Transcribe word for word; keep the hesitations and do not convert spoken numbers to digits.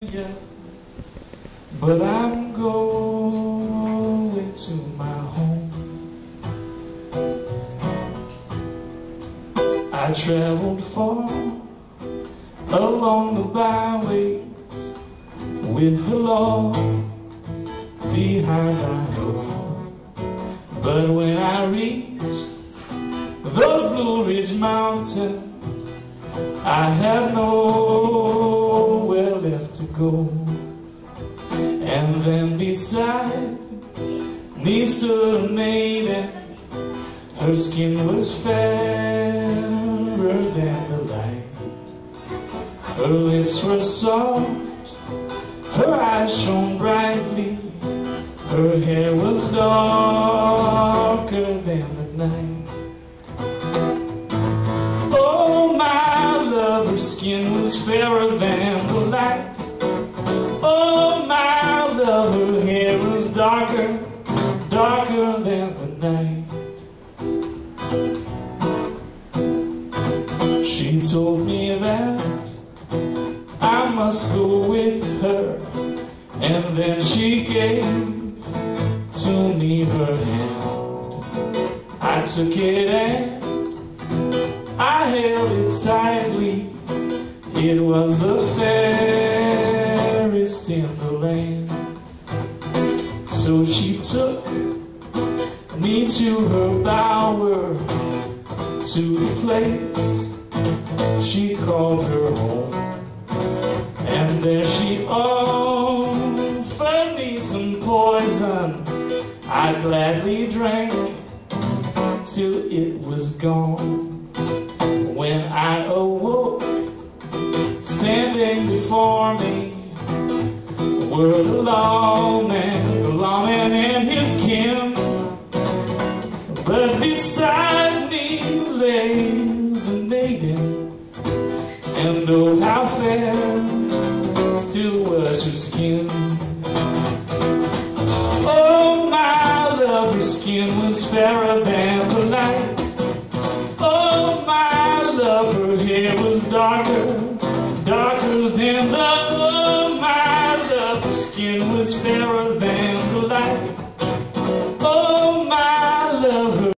Yeah, but I'm going to my home. I traveled far along the byways with the law behind my door. But when I reached those Blue Ridge Mountains, I had nowhere left to go. And then beside me stood a maiden. Her skin was fairer than the light. Her lips were soft, her eyes shone brightly. Her hair was darker than the night. Oh, my love, her skin was fairer than the light. Oh, my love, her hair was darker, darker than the night. She told me that I must go with her, and then she gave to me her hand. I took it and I held it tightly. It was the fairest in the land. So she took me to her bower, to the place she called her home. And there she offered me some poison. I gladly drank till it was gone. When I awoke, standing before me were the lawman, the lawman and his kin. But beside me lay the maiden, and oh, how fair still was her skin. Oh, my love, her skin was fairer than the light. Oh, my love, her hair was darker, darker than the